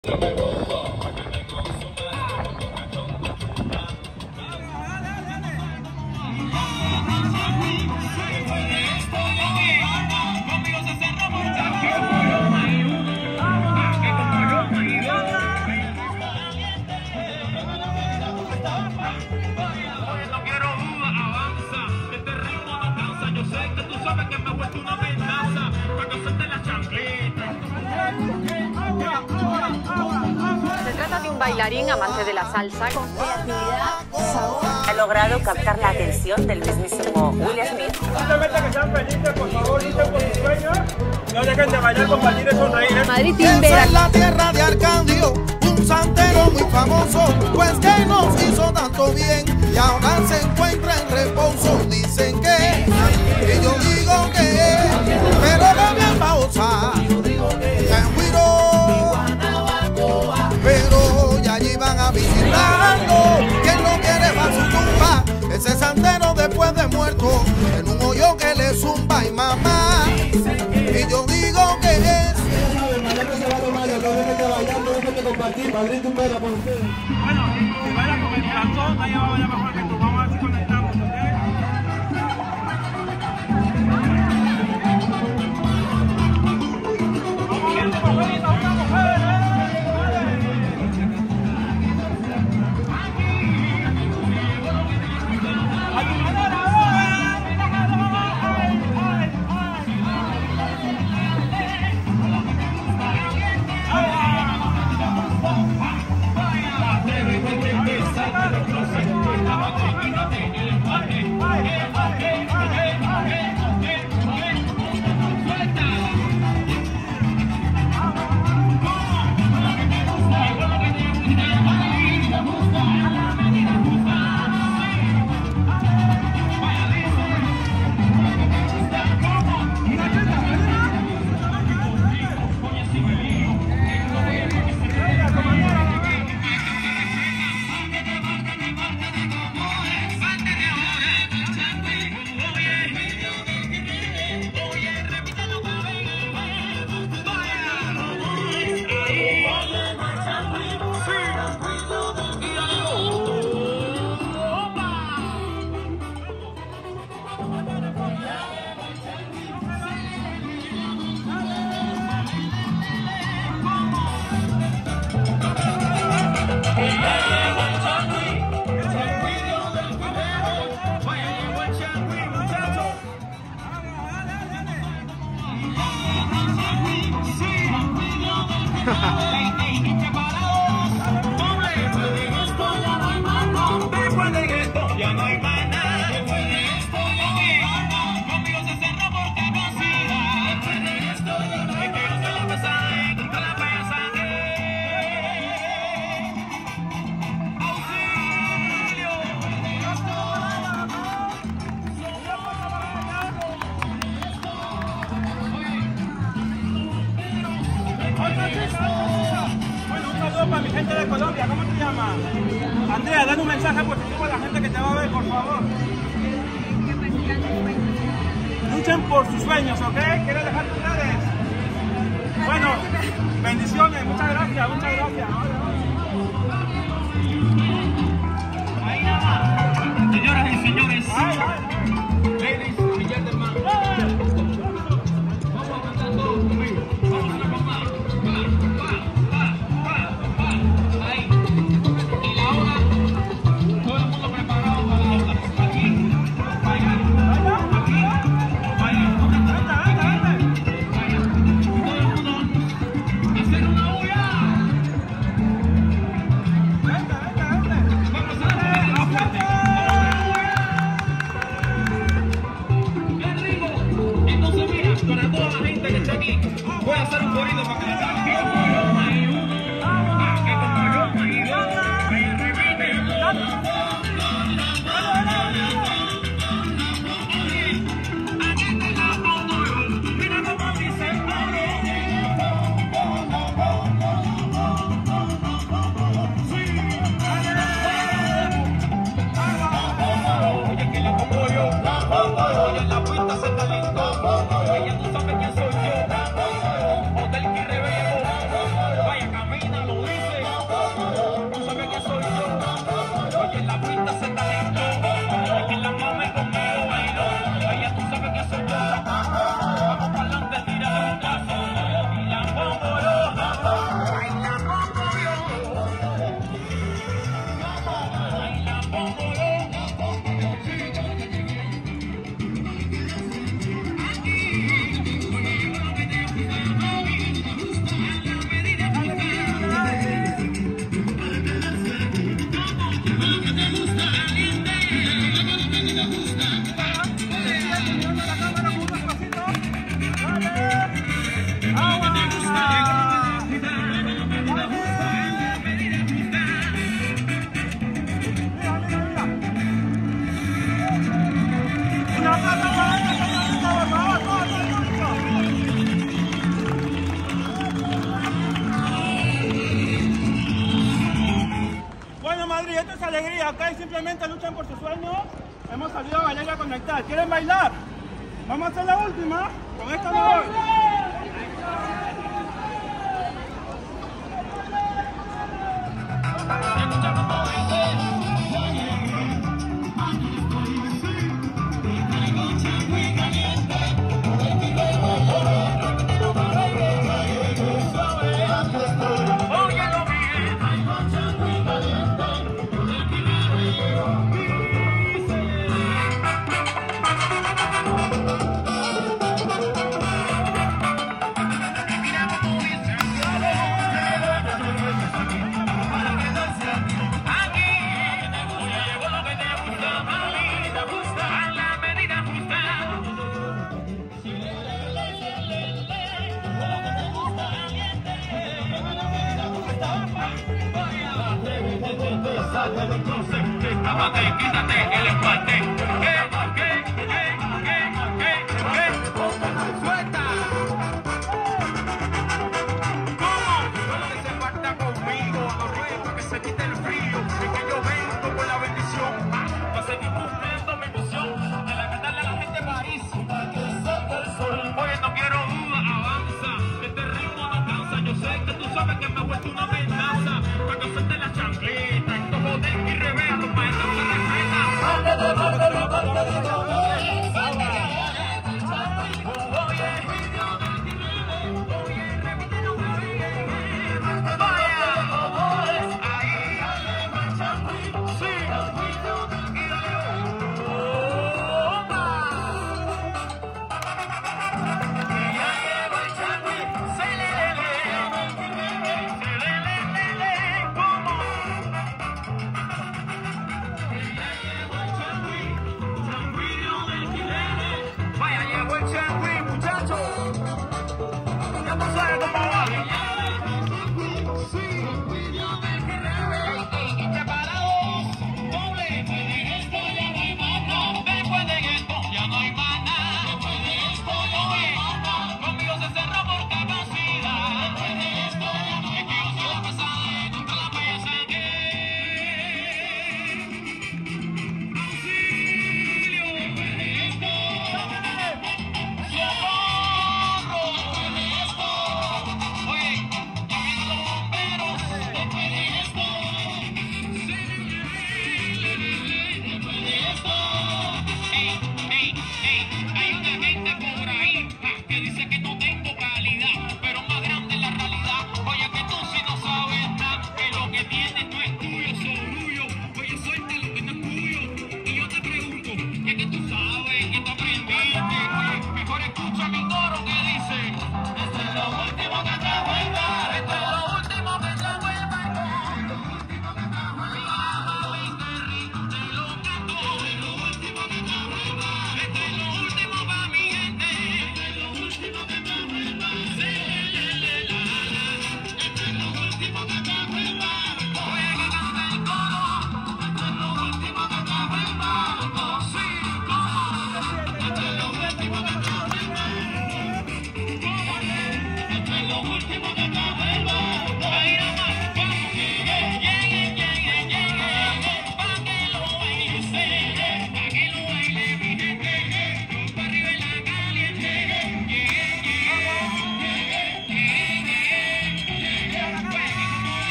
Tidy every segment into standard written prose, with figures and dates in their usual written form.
Se trata de un bailarín amante de la salsa con creatividad, sabor. Ha logrado captar la atención del mismísimo Will Smith. Simplemente que sean felices, por favor, luchen por sus sueños. No dejen de bailar, compartir y sonreír. Madrid Esa es la tierra de Arcadio, un santero muy famoso, pues que nos hizo tanto bien y ahora se encuentra en reposo. Dicen que yo digo que, pero no me pausa. Pero ya allí van a visitarlo. Quien no quiere va a su tumba. Ese santero después de muerto en un hoyo que le zumba y mamá. Y yo digo que es. Bueno, si baila con el corazón, allá va a bailar mejor que tú. Vamos a ver si conectamos, ¿ok? Vamos a ver, mujerita, una mujer, a tu manera, bueno, un saludo para mi gente de Colombia. ¿Cómo te llamas? Andrea, dale un mensaje positivo a la gente que te va a ver, por favor. Luchen por sus sueños, ¿ok? ¿Quieres dejar tus redes? Bueno, bendiciones. Muchas gracias, muchas gracias. Señoras y señores, ladies and gentlemen, vamos a cantar todos conmigo. Vamos a la mamá. Ahí. Y la hora, todo el mundo preparado para la hora. Aquí, vaya. Aquí, vaya. Vaya. Todo el mundo, hacer una huya. esto es alegría, acá simplemente luchan por sus sueños. Hemos salido a bailar y a conectar. ¿Quieren bailar? Vamos a hacer la última. Con esta me voy. Quítate el empate. Suelta. ¿Cómo? Solo que se parta conmigo. No ruego que se quite el frío. Es que yo vengo con la bendición. Para seguir cumpliendo mi misión. De la cantarle a la gente de París. Para que salga el sol. Oye, no quiero duda, avanza. Este ritmo no cansa. Yo sé que tú sabes que me he vuelto una amenaza. Cuando suelte la chancleta. Esto joder y revea los maestros.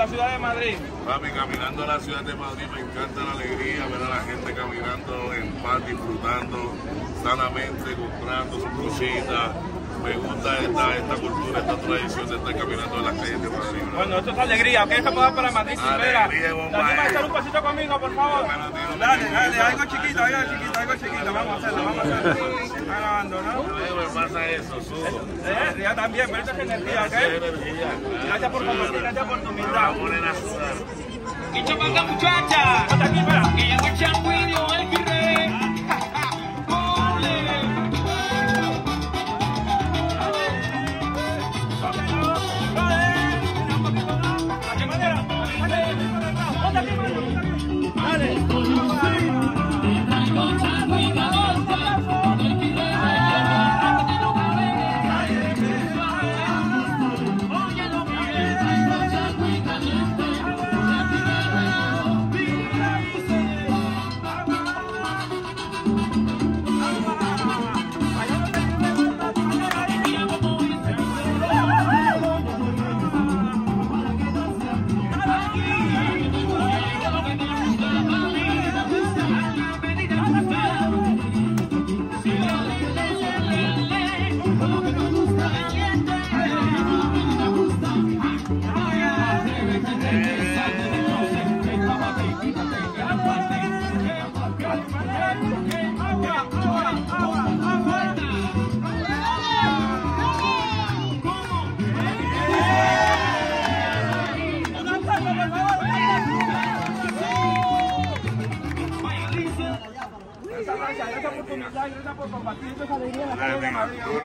la ciudad de Madrid? Papi, caminando a la ciudad de Madrid me encanta la alegría, ver a la gente caminando en paz, disfrutando sanamente, comprando sus cositas. Me gusta esta cultura, esta tradición de estar caminando en las calles de Madrid, ¿no? Bueno, esto es alegría, ¿ok? Esto puede para Madrid sin vera. ¿También vas a echar un pasito conmigo, por favor? Dale, algo chiquito, vamos a hacerlo. Está grabando, ¿no? Me pasa eso, sudo. Ya también, pero esto es energía, ¿ok? Gracias por compartir, gracias por tu humildad. Vamos a poner a sudar. Y chamaca muchacha, Ponte aquí, espera. que llegó el changuillo, el guirre. Gracias por tu humildad, gracias por compartir esa alegría en la calle de Madrid.